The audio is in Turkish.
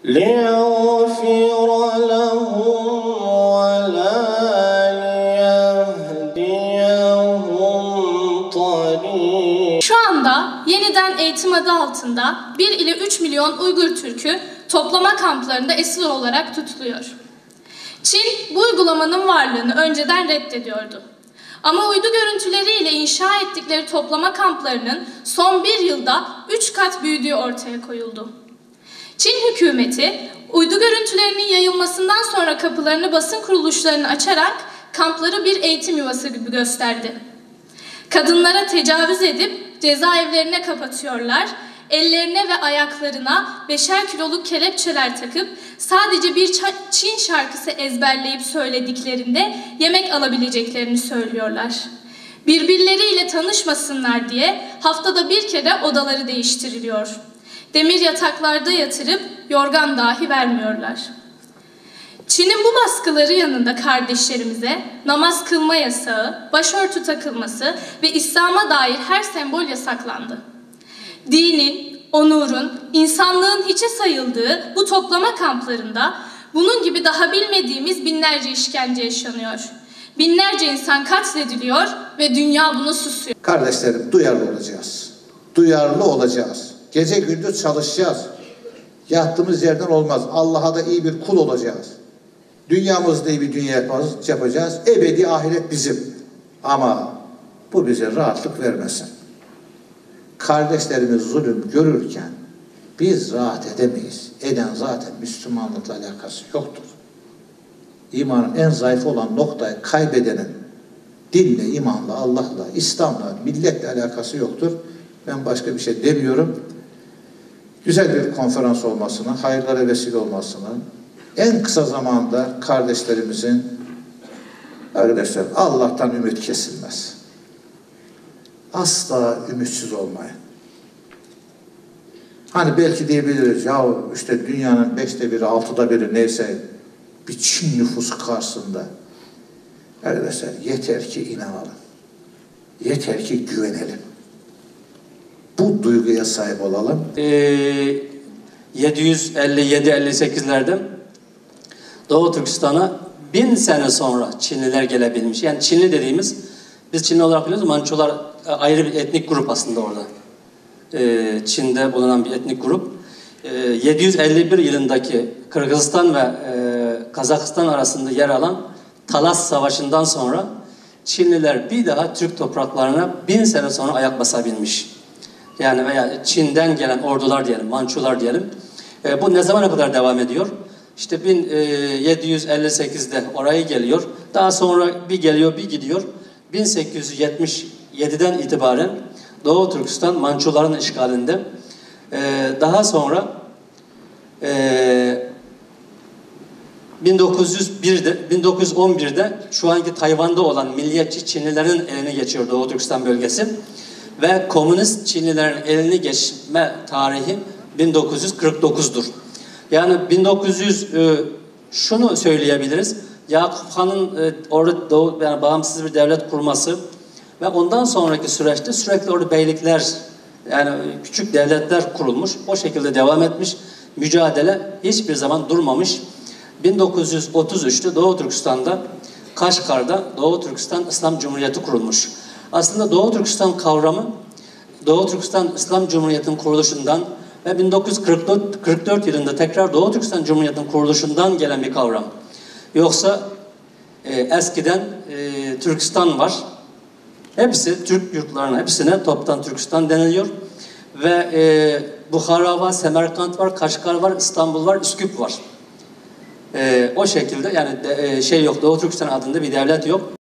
لِيَغْفِرَ لَهُمْ وَلَا لِيَهْدِيَهُمْ طَرِيقًا. Şu anda yeniden eğitim adı altında 1 ile 3 milyon Uygur Türk'ü toplama kamplarında esir olarak tutuluyor. Çin bu uygulamanın varlığını önceden reddediyordu. Ama uydu görüntüleriyle inşa ettikleri toplama kamplarının son 1 yılda 3 kat büyüdüğü ortaya koyuldu. Çin hükümeti uydu görüntülerinin yayılmasından sonra kapılarını basın kuruluşlarını açarak kampları bir eğitim yuvası gibi gösterdi. Kadınlara tecavüz edip cezaevlerine kapatıyorlar, ellerine ve ayaklarına 5'er kiloluk kelepçeler takıp sadece bir Çin şarkısı ezberleyip söylediklerinde yemek alabileceklerini söylüyorlar. Birbirleriyle tanışmasınlar diye haftada bir kere odaları değiştiriliyor. Demir yataklarda yatırıp yorgan dahi vermiyorlar. Çin'in bu baskıları yanında kardeşlerimize namaz kılma yasağı, başörtü takılması ve İslam'a dair her sembol yasaklandı. Dinin, onurun, insanlığın hiçe sayıldığı bu toplama kamplarında bunun gibi daha bilmediğimiz binlerce işkence yaşanıyor. Binlerce insan katlediliyor ve dünya bunu susuyor. Kardeşlerim, duyarlı olacağız. Duyarlı olacağız. Gece gündüz çalışacağız. Yattığımız yerden olmaz. Allah'a da iyi bir kul olacağız. Dünyamızda iyi bir dünya yapacağız. Ebedi ahiret bizim. Ama bu bize rahatlık vermesin. Kardeşlerimiz zulüm görürken biz rahat edemeyiz. Eden zaten Müslümanlıkla alakası yoktur. İmanın en zayıf olan noktayı kaybedenin dinle, imanla, Allah'la, İslam'la, milletle alakası yoktur. Ben başka bir şey demiyorum. Güzel bir konferans olmasını, hayırlara vesile olmasını, en kısa zamanda kardeşlerimizin, arkadaşlar, Allah'tan ümit kesilmez. Asla ümitsiz olmayın. Hani belki diyebiliriz, ya işte dünyanın 5'te 1'i, 6'da 1'i neyse bir Çin nüfusu karşısında. Arkadaşlar, yeter ki inanalım. Yeter ki güvenelim. Bu duyguya sahip olalım. 757-58'lerde Doğu Türkistan'a 1000 sene sonra Çinliler gelebilmiş. Yani Çinli dediğimiz, biz Çinli olarak biliyoruz, Mançular ayrı bir etnik grup aslında orada. Çin'de bulunan bir etnik grup. 751 yılındaki Kırgızistan ve Kazakistan arasında yer alan Talas Savaşı'ndan sonra Çinliler bir daha Türk topraklarına 1000 sene sonra ayak basabilmiş. Yani veya Çin'den gelen ordular diyelim, Mançular diyelim. Bu ne zamana kadar devam ediyor? İşte 1758'de oraya geliyor. Daha sonra bir geliyor, bir gidiyor. 1877'den itibaren Doğu Türkistan Mançuların işgalinde. Daha sonra 1911'de şu anki Tayvan'da olan milliyetçi Çinlilerin eline geçiyor Doğu Türkistan bölgesi. Ve komünist Çinlilerin eline geçme tarihi 1949'dur. Yani 1900 şunu söyleyebiliriz. Yakup Han'ın orada yani bağımsız bir devlet kurması ve ondan sonraki süreçte sürekli orada beylikler, yani küçük devletler kurulmuş. O şekilde devam etmiş. Mücadele hiçbir zaman durmamış. 1933'te Doğu Türkistan'da, Kaşgar'da Doğu Türkistan İslam Cumhuriyeti kurulmuş. Aslında Doğu Türkistan kavramı, Doğu Türkistan İslam Cumhuriyeti'nin kuruluşundan ve 1944 yılında tekrar Doğu Türkistan Cumhuriyeti'nin kuruluşundan gelen bir kavram. Yoksa eskiden Türkistan var. Hepsi Türk yurtlarına, hepsine toptan Türkistan deniliyor. Ve Bukhara var, Semerkant var, Kaşgar var, İstanbul var, Üsküp var. O şekilde yani şey yok, Doğu Türkistan adında bir devlet yok.